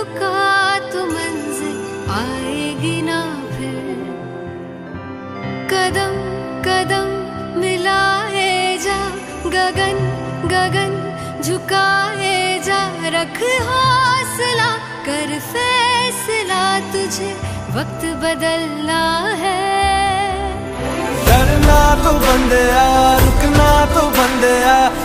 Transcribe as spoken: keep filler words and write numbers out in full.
रुका तो मंजिल आएगी ना फिर। कदम कदम मिलाए जा, गगन गगन झुकाए जा, रख हौसला कर फैसला, तुझे वक्त बदलना है। डरना तो बंदया, रुकना तो बंदया,